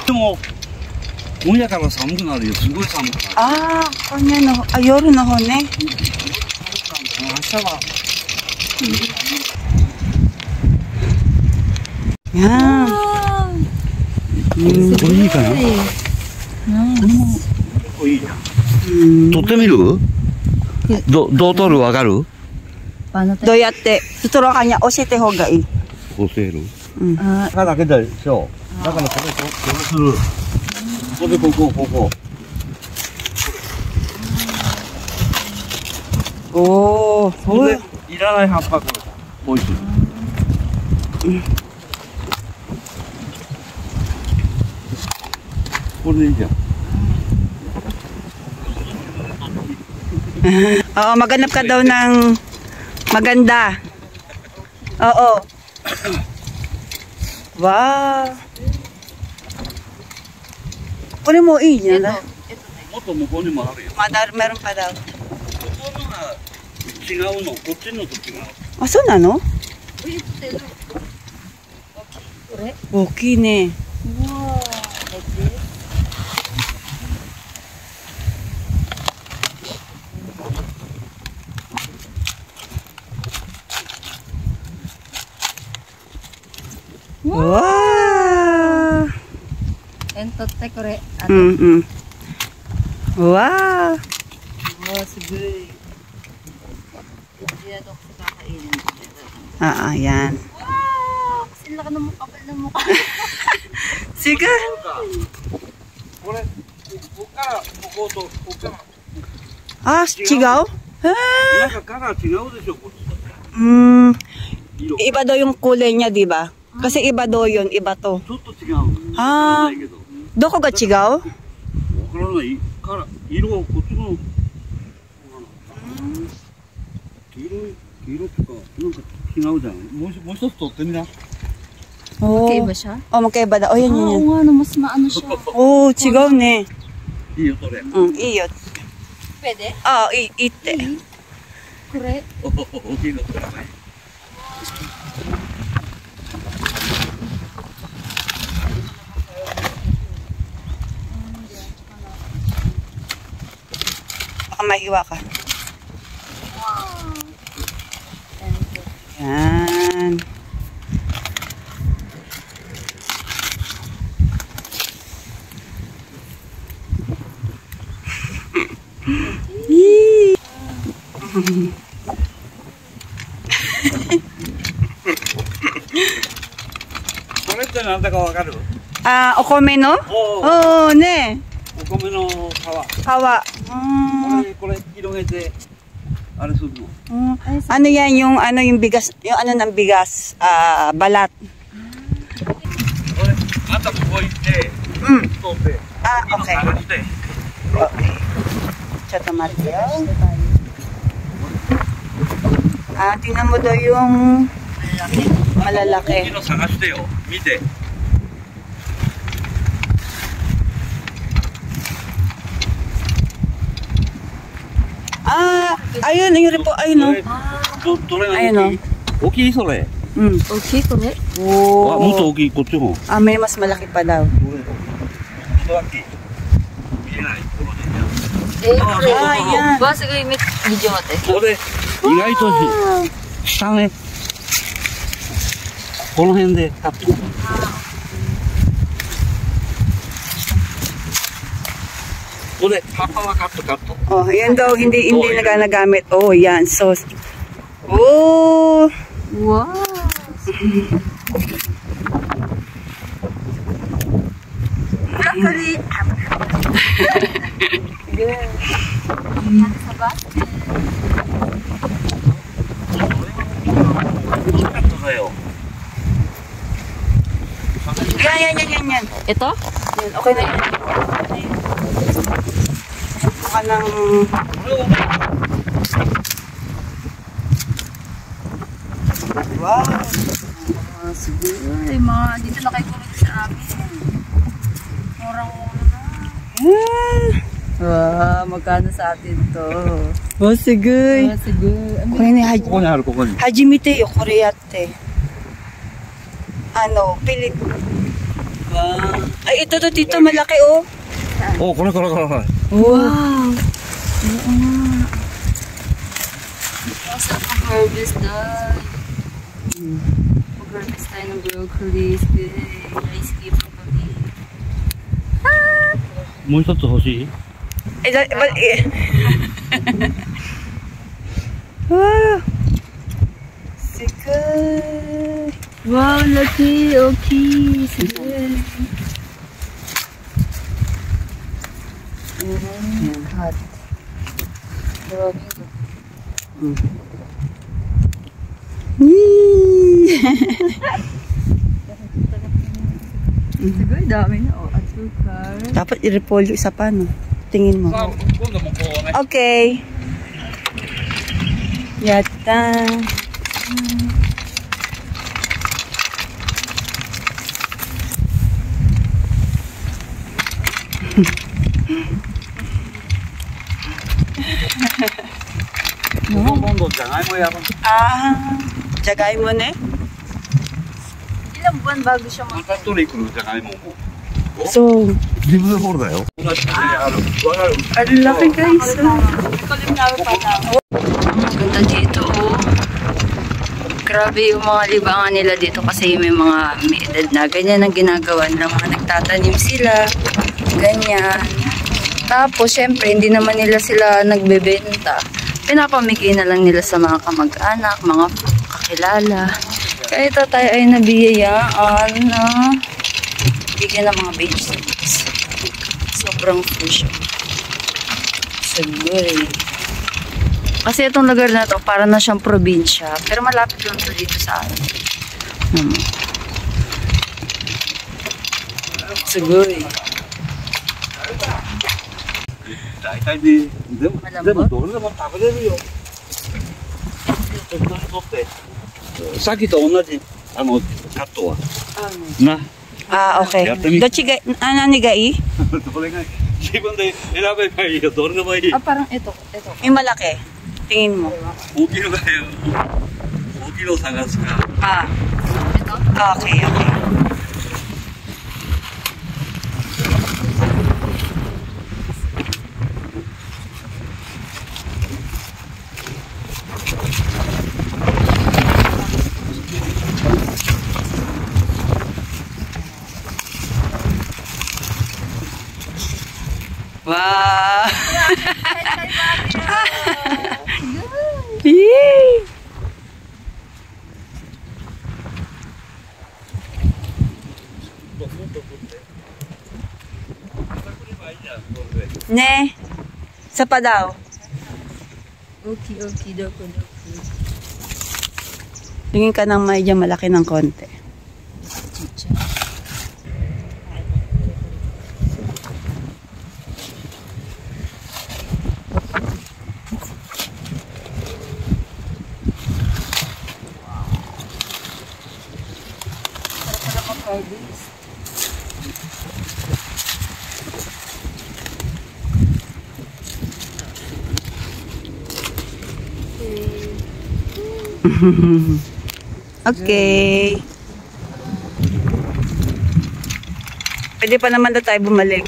でも今夜から寒くなるよ。すごい寒くなる。 ああ、今夜の、あ、夜の方ね。 明日は。 やー。 これいいかな。これいいじゃん。取ってみる？どう取るわかる？ どうやってtuturuan ka niya教えて方がいい。 教える？ うん。 中だけでしょ。だからこれする。これここ。 おお、 それでいらない葉っぱこれ。おいしい。これでいいじゃん。 Oo, maghanap ka daw ng maganda. Oo. Wow. Kunin mo iyan na. もっと向こうにもあるよ。 Meron pa daw. ここのが違うの。こっちのと違う。 あ、そうなの？大きいね。わあ。 取ってこれ。 うんうん。わあ。 すごい。 Ah, yan. Wow! Sila ka naman kapal na mukha. Sige. これここからこことここから。 あ、違う？ なんかカラー違うでしょこっち。 Iba daw yung kulay niya, di ba? Kasi iba daw yun, iba to. ちょっと違う。 ああ、どこが違う？ わからない。から色はこっちの。黄色とかなんか違うじゃん。もう一つ取ってみな。 Magkaiba siya? Oh, magkaiba daw. Oh, yan, yan, yan. Oo nga, mas maano siya. Oh,違うね。 いいよ、それ。 いいよ。 Pwede? いいって。 これ。 大きいのください。 Baka mahiwa ka. Yan. これってなんだかわかる？ あ、お米の？おおね。 お米の皮。これ広げてあれするの。 Ano yan yung bigas, yung ano ng bigas, balat. これまたここ行って取って。 Okay. 探して。 ちょっと待ってよ。tingnan mo daw yung malalaki. 大きいの探してよ。見て。 ayun, yung repo, ayun o. どれが大きい？大きいそれ。 大きいこれ。 もっと大きいこっちも。 may mas malaki pa daw. 一脇見えないところで。 これ。わ、すごい、medyo待って。 これ意外と下ね。この辺でカット。これ葉っぱはカット。 Oh, yan daw hindi nagagamit. Oh, yan. So, oh. Wow. Broccoli. Good. Yan sa basket. カットだよ。 Yan. Ito? Yan, okay na yan. Baka ng... Wow! Siguro, mga dito na kayo kulog sa amin. Murang-mura na. Wow, magkano sa atin to? Oh, sige. Siguro. これね、 ここにあるここに。 初めてよ、これやって。ピリ Wow. Ay, ito to, tito, malaki, oh. 어, 그래. Wow. Masarap ang harvest dahil. Mag-harvest tayo ng broccoli. Rice cake pa kami. 뭐 있었어, 혹시? Wow. Sige. Wow, laki. Okay. Sige. Hot. Grabe. Sige, dami na. Oh, atukar. Dapat i-repolyo isa pa, no? Tingin mo. Okay. Yata. Ah, jagay mo ne? Ilang buwan bago siya mag- So, 리브는 모르나요? ang laki guys. Ganda dito, oh. Grabe yung mga libangan nila dito kasi may mga may edad na. Ganyan ang ginagawa nila. Mga nagtatanim sila. Ganyan. Tapos, syempre, hindi naman nila sila nagbebenta. Pinapamigay na lang nila sa mga kamag-anak, mga kakilala. Kaya ito tayo ay nabiyayaan na bigyan ng mga vegetables. Sobrang fresh. Siguro. Kasi itong lugar na to, para na siyang probinsya. Pero malapit lang to dito sa atin. Siguro. 大体で、でもどれでも食べれるよ。さっきと同じ、カットは。な。 Ah, okay. Dochi ga, ano ni gai? どれが自分で選べばいいよ。どれでもいい。 Parang ito. Yung malaki. Tingin mo. 大きいのがよ。大きいのを探すか。 Ah. Okay, okay. Wow! Yay! Ne, isa pa daw. Okay, doko. Tingin ka ng medyo malaki ng konti. Okay. Pwede pa naman na tayo bumalik.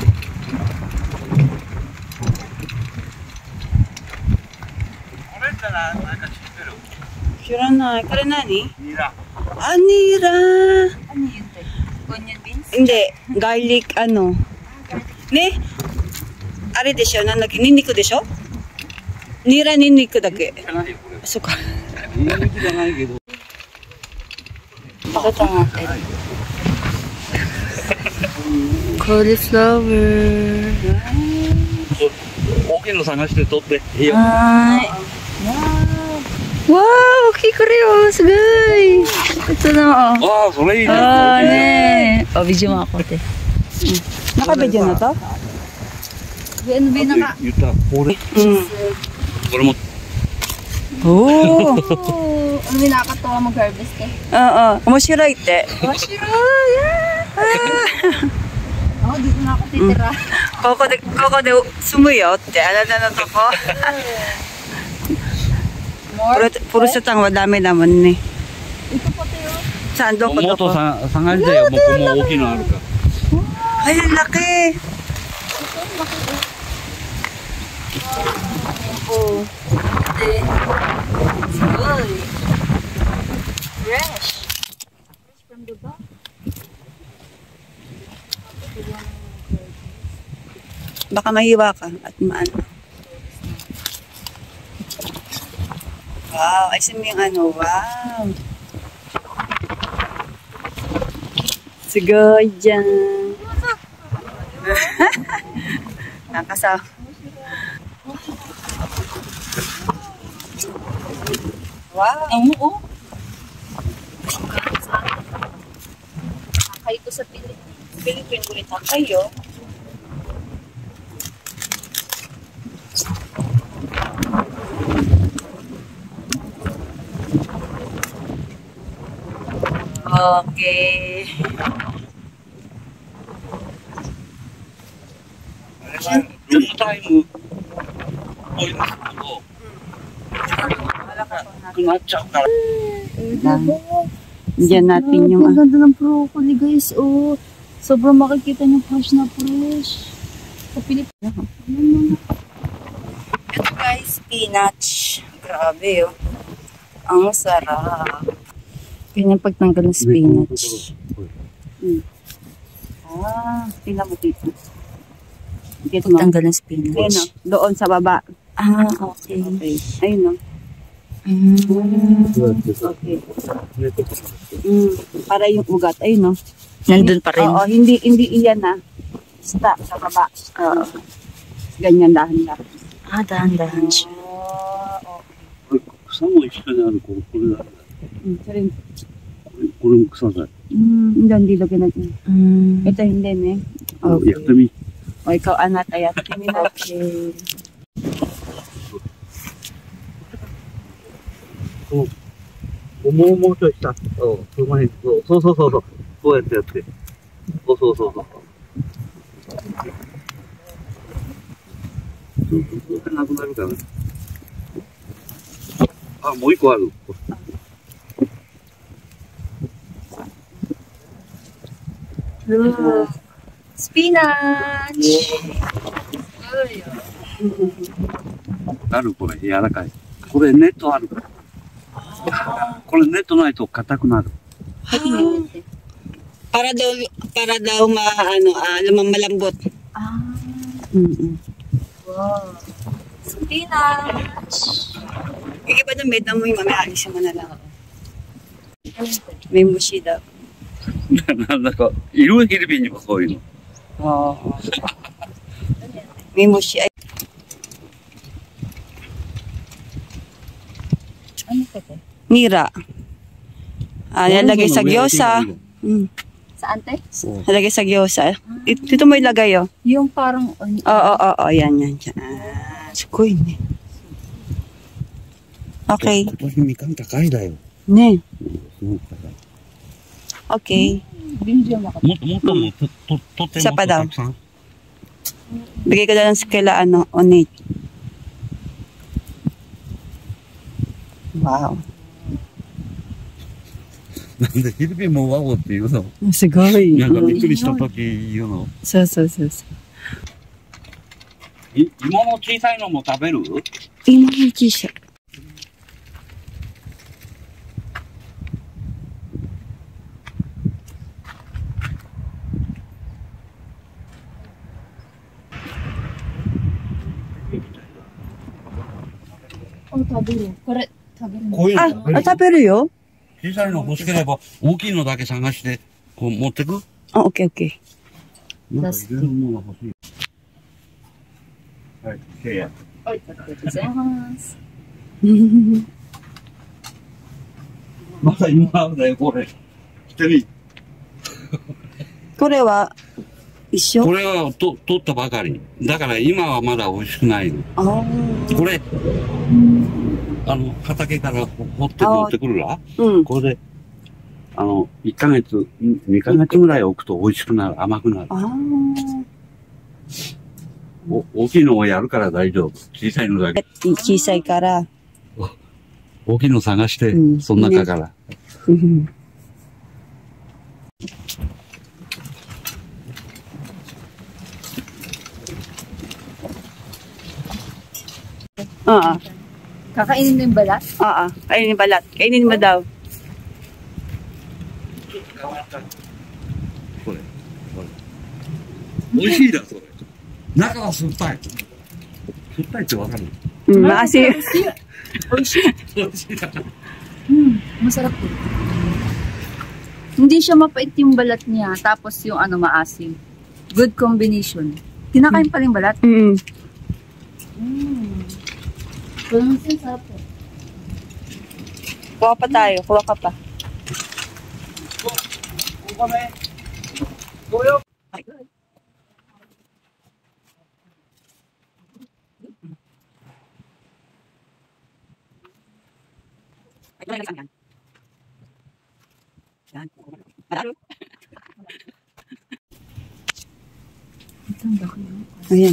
Sure na. Kaya nani? Nira. Ah, nira. Ano yun, te? Onion beans? Hindi. Garlic ano. Ne? Ari desho? Ninniku desho? Nira ninniku dake. じゃないよ、これ。 So ka. ニンニクじゃないけど。 Pakita natin. Cauliflower. 大きいの探して取って。いいよ。 Ay. Wow, okay ko rin oh. Sagay. Ito na oh. ああ、それいいね。 Ah, ne. Oh, video mo ako, te. Nakabidyo na to? Ano ba yung naka... 言った。これ。これも。 Oo. Oh, ano yung nakakatawa mag-harvest eh? Oo. Umushiray te. Washiro! Yeah! Oh, dito na ako titira. Koko de sumuyo te. Ano na to ko? More? Puro sa tangwa dami naman ni. Ito po tayo. Saan? Doko, もっと doko. 探りたいよ。もうこの大きいのあるから。 Ay, ang laki. Oh. Uy. Fresh. Fresh from the box. Baka mahiwa ka at maano. Wow, ay yung ano, wow. Sige dyan. Nakasama. Wow. Oo. Kakay ko sa Pilipinas. Pilipin ulit ang kayo. Okay. ロングタイム、こういうのなくなっちゃうから。 Diyan natin yung... Ang ganda ng broccoli, guys. Oh, sobrang makikita niyo fresh na fresh. Sa Pilipinas. Ito guys, spinach. Grabe oh. Ang sarap. Ganyan pagtanggal ng spinach. Tingnan mo dito. Dito mo. Pagtanggal ng Ayun spinach. oh, doon sa baba. Ah, okay. Okay. Ayun oh. Okay. Para yung ugat. Ayun oh. Nandun pa rin. Oo, hindi iyan na. Basta sa baba. Oo. Ganyan dahan-dahan. Ah, dahan-dahan siya. Okay. 草も一緒にある、これだ。 So rin. これも草だ。 Hindi lagyan natin. Ito hindi ne. やってみ。 O ikaw anak ayat. Okay. もうちょい下。その前に、そう。こうやってやって。そう。そうなくなるからね。あ、もう一個ある。 Look. Spinach! ある、これ、柔らかい。これ、ネットあるから。これ、ネットないと硬くなる。 Para daw malambot. Ah, Mm-mm. wow. Spinach! Yung iba na med na mo yung alisin mo na lang. May mushi daw. なんだか、いるフィリピンにもそういうの。 Oo. May mushi. Ay, Ano ka to? nira. Nalagay sa gyoza. Saan, te? Nalagay sa gyoza. Dito mo ilagay oh. Yung parang... Oo. Yan. Sukoy ne. Okay. 今年みかん高いだよ。 Ne. すごく高い。 Okay. Binigyan mo ka. もっともとってもさぱだたくさん。 Bigay ko na lang sa kaila onit. Wow. なんでフィリピンもワゴって言うの？ Sugoy. なんかびっくりした時言うの？ そう。 芋の小さいのも食べる？ Inuji siya. Oh, tabi. Correct. Tabi. こういうの食べる？ Taberu yo? 小さいの欲しければ大きいのだけ探してこう持ってく？ Okay. なんかいろいろものが欲しい。はい、ケイヤ。 Ay, pagkakasahas. まだ今あるだよこれ。来てみ。 これは一緒？ これは取ったばかり。だから今はまだ美味しくないの。 あこれ、畑から掘って持ってくるわ。 うん。 これで、1ヶ月、2ヶ月ぐらい置くと美味しくなる、甘くなる。大きいのをやるから大丈夫。小さいのだけ。 小さいから。 大きいの探して、 うんその中から。 Oo. Kakainin mo yung balat? Oo. Kainin balat. Kainin mo daw. これ。美味しいだ、それ。中は酸っぱい。酸っぱいってわかる？ Maasim. Masarap po. Hindi siya mapait yung balat niya, tapos yung ano maasim. Good combination. Kinakain pa rin balat? Sarap po. Kuha pa tayo. Kuha ka pa. Ayan.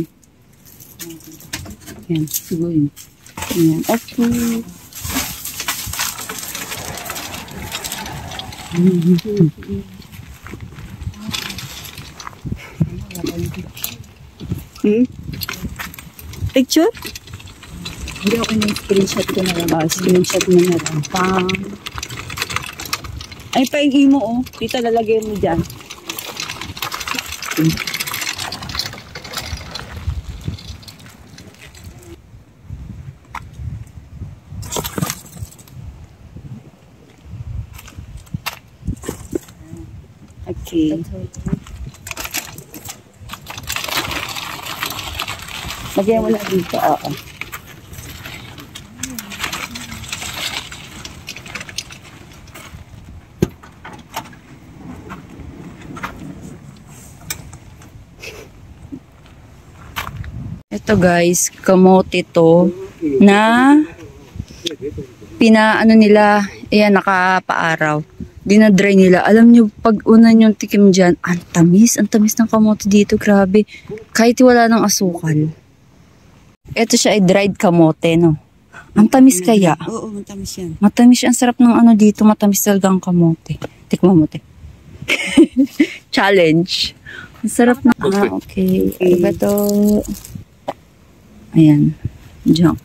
Ayan. Siguro yun. Ayan. Okay. Picture? Hindi ako na-screenshot ko na lang. Screenshot mo na lang. Pang. Ay, paingin mo, oh. Dito lalagay mo dyan. Okay. Lagyan mo na dito, oo. Ito guys, kamote to na pinaano nila, ayan, nakapaaraw. Dinadry nila. Alam nyo, pag una nyong tikim dyan, ang tamis ng kamote dito, grabe. Kahit wala ng asukal. Ito siya ay dried kamote, no? Ang tamis kaya. Oo, matamis yan. Matamis, ang sarap ng ano dito, matamis talaga ang kamote. Tikman mo, te. Challenge. Ang sarap na. Ah, okay. Ano ba to? Ayan. Junk.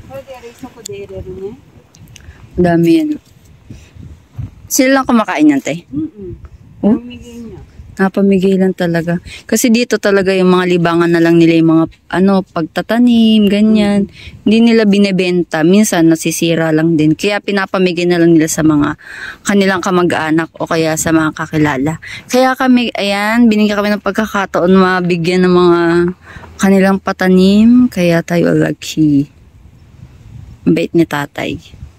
Dami yan. Sila lang kumakain yan, te? Oh? Napamigay lang talaga. Kasi dito talaga yung mga libangan na lang nila yung mga pagtatanim, ganyan. Hindi nila binebenta. Minsan nasisira lang din. Kaya pinapamigay na lang nila sa mga kanilang kamag-anak o kaya sa mga kakilala. Kaya kami, ayan, binigyan kami ng pagkakataon mabigyan ng mga kanilang patanim. Kaya tayo lucky. Ang bait ni tatay.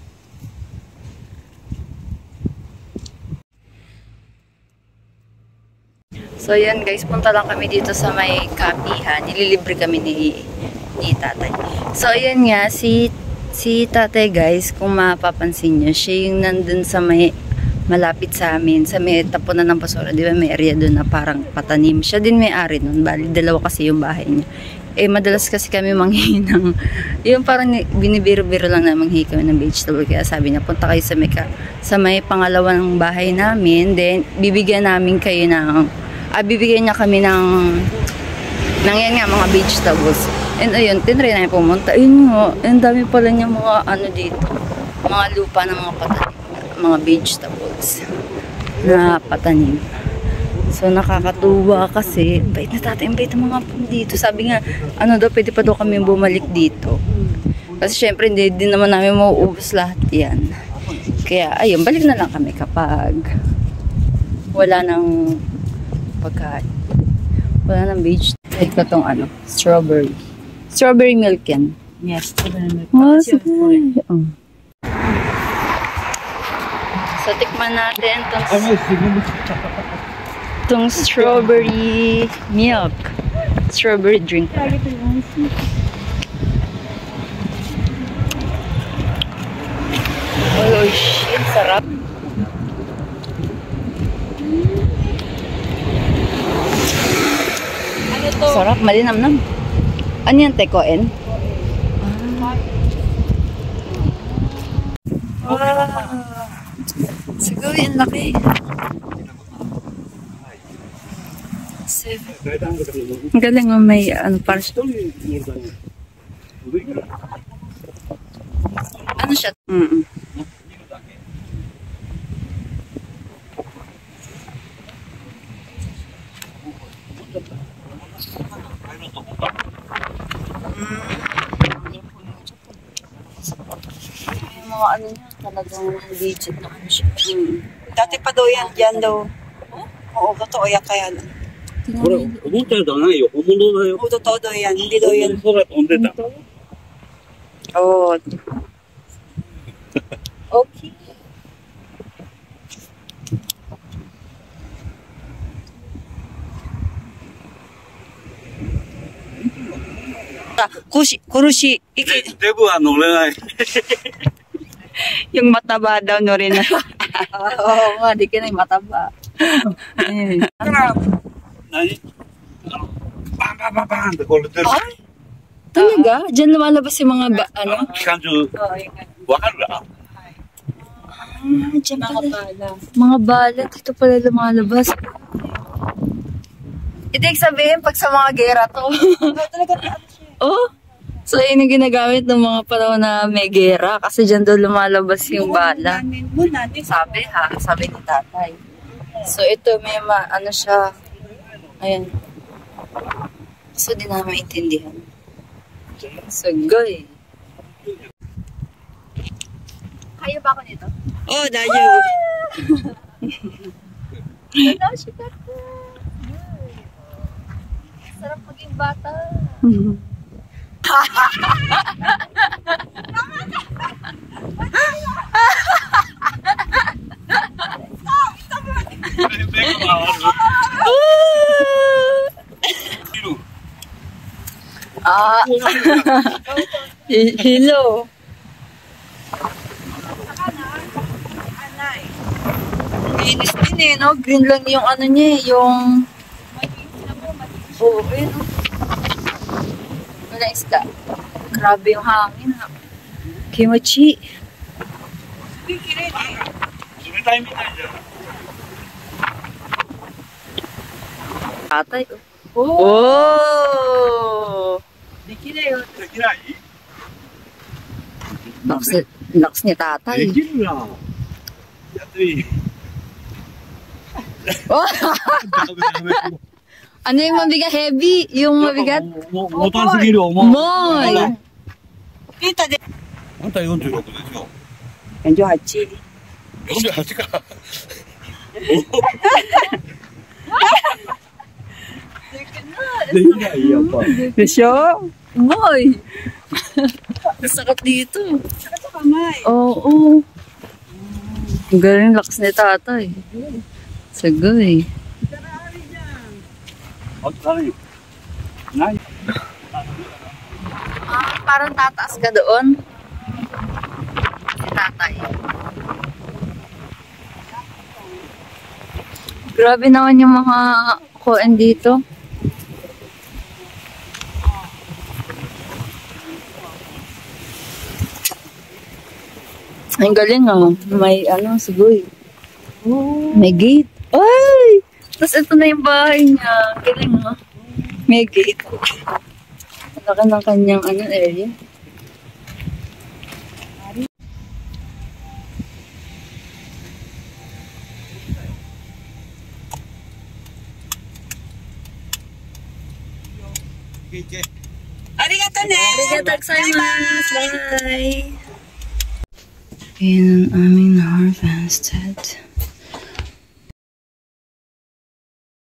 So yan guys, punta lang kami dito sa may kapihan. Nililibre kami ni tatay. So yan nga, si tatay guys, kung mapapansin nyo, siya yung nandun sa may malapit sa amin, sa may tapunan ng basura. Di ba may area doon na parang patanim. Siya din may-ari nun. Bali, dalawa kasi yung bahay niya. Eh, madalas kasi kami manghingi ng, yung parang binibiro-biro lang na manghingi kami ng vegetable. Kaya sabi niya, punta kayo sa may pangalawang bahay namin. Then, bibigyan namin kayo ng bibigyan niya kami ng yan nga, mga vegetables. And ayun, tinry namin pumunta. Ayun nga, ang dami pala niya mga dito. Mga lupa ng mga patanim. Mga vegetables na patanim. So, nakakatuwa kasi, bait na tatay, bait ng mga dito. Sabi nga, pwede pa daw kami bumalik dito. Kasi syempre, hindi din naman namin mauubos lahat yan. Kaya, ayun, balik na lang kami kapag wala nang pagkain. Wala nang beige. Ito tong strawberry. Strawberry milk yan. Yes, strawberry milk. Oh, sige. Oh. So, tikman natin itong strawberry milk. Strawberry drink. Oh, shit. Sarap. Sarap, malinamnam. Ano yan, tekoen? Siguro yung laki. 7. Ang galing mo may parang Mm-mm. Yung mga ano niya, talagang legit na ano siya. Dati pa daw yan, dyan daw. Oo, totoo yan kaya. これ、思ったよりはないよ。本物だよ。 Oo, totoo daw yan. Hindi daw yan. 空飛んでた。 Oo. Okay. Kurushi. デブは乗れない。 Yung mataba daw no rin. Oo nga, di ka na yung mataba. 何バンバンバンバンってこれ出る。 Talaga? Diyan lumalabas yung mga ano? 機関銃、わかるか Diyan pala. Mga bala. Dito pala lumalabas. Ibig sabihin, pag sa mga gera to. Oh, so yun yung ginagamit ng mga panahon na may gera. Kasi diyan daw lumalabas yung bala. Sabi ha, sabi ni tatay. So ito may ano siya. Ayan. So di na maintindihan. So goy. Kaya ba ako nito? Oh, dayo. Hello, Shikako. Sarap maging bata. Ah. Hello. Linis din eh, no? Green lang yung ano niya eh, yung... Oo, yun. Wala isda. Grabe yung hangin ha. Kimochi. 冷たいみたいじゃん。 Tatay. Oh! できない Lakas ni tatay. できるな。やってみ。 Oh! ダメダメ。 Ano yung mabigat? Heavy? Yung mabigat? 重たすぎる重い。 Moy! Kita din. あんた46でしょ。 48. 48か。できないやっぱ。 Desyo? Moy! Sakit dito. Sakit sa kamay. Oo. Ang galing lakas ni tatay. Sagay. あったらいい。ない。 Ah, parang tataas ka doon. Si tatay. Grabe naman yung mga kuan dito. Ang galing ah. May ano, sigoy. May gate. Ay! Tapos ito na yung bahay niya. Ang galing ah. May gate. Ang laki ng kanyang ano, area. Arigato ne. Arigatou gozaimasu. Bye! Ayan ang aming harvested.